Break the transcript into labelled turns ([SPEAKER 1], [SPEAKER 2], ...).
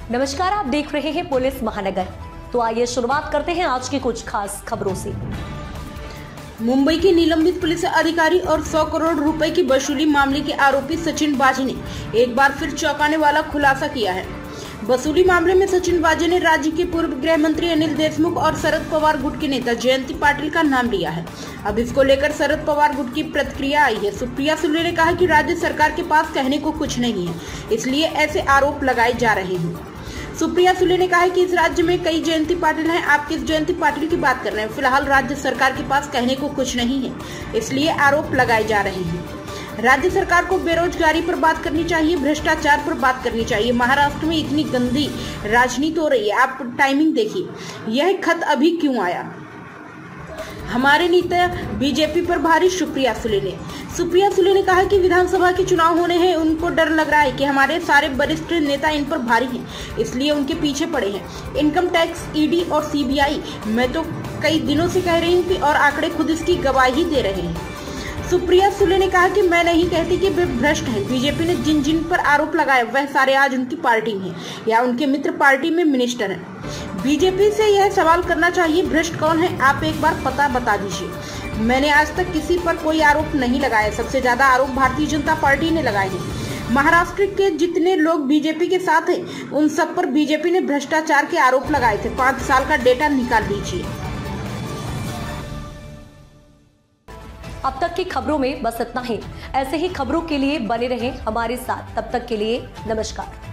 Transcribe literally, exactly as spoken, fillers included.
[SPEAKER 1] नमस्कार, आप देख रहे हैं पुलिस महानगर। तो आइए शुरुआत करते हैं आज की कुछ खास खबरों से।
[SPEAKER 2] मुंबई के निलंबित पुलिस अधिकारी और सौ करोड़ रुपए की वसूली मामले के आरोपी सचिन वाजे ने एक बार फिर चौंकाने वाला खुलासा किया है। वसूली मामले में सचिन वाजे ने राज्य के पूर्व गृह मंत्री अनिल देशमुख और शरद पवार गुट के नेता जयंती पाटिल का नाम लिया है। अब इसको लेकर शरद पवार गुट की प्रतिक्रिया आई है। सुप्रिया सुले ने कहा कि राज्य सरकार के पास कहने को कुछ नहीं है, इसलिए ऐसे आरोप लगाए जा रहे हैं। सुप्रिया सुले ने कहा कि इस राज्य में कई जयंती पाटिल हैं, आप किस जयंती पाटिल की बात कर रहे हैं? फिलहाल राज्य सरकार के पास कहने को कुछ नहीं है, इसलिए आरोप लगाए जा रहे हैं। राज्य सरकार को बेरोजगारी पर बात करनी चाहिए, भ्रष्टाचार पर बात करनी चाहिए। महाराष्ट्र में इतनी गंदी राजनीति हो रही है, आप टाइमिंग देखिए। यह खत अभी क्यों आया? हमारे नेता बीजेपी पर भारी। सुप्रिया सुले ने सुप्रिया सुले ने कहा कि विधानसभा के चुनाव होने हैं, उनको डर लग रहा है कि हमारे सारे वरिष्ठ नेता इन पर भारी हैं, इसलिए उनके पीछे पड़े हैं। इनकम टैक्स, ईडी और सीबीआई, मैं तो कई दिनों से कह रही हूँ कि और आंकड़े खुद इसकी गवाही दे रहे हैं। सुप्रिया सुले ने कहा कि मैं नहीं कहती कि वे भ्रष्ट हैं। बीजेपी ने जिन जिन पर आरोप लगाए वह सारे आज उनकी पार्टी में या उनके मित्र पार्टी में मिनिस्टर हैं। बीजेपी से यह सवाल करना चाहिए, भ्रष्ट कौन है? आप एक बार पता बता दीजिए। मैंने आज तक किसी पर कोई आरोप नहीं लगाया। सबसे ज्यादा आरोप भारतीय जनता पार्टी ने लगाए हैं। महाराष्ट्र के जितने लोग बीजेपी के साथ हैं उन सब पर बीजेपी ने भ्रष्टाचार के आरोप लगाए थे। पाँच साल का डेटा निकाल लीजिए।
[SPEAKER 1] अब तक की खबरों में बस इतना ही। ऐसे ही खबरों के लिए बने रहें हमारे साथ। तब तक के लिए नमस्कार।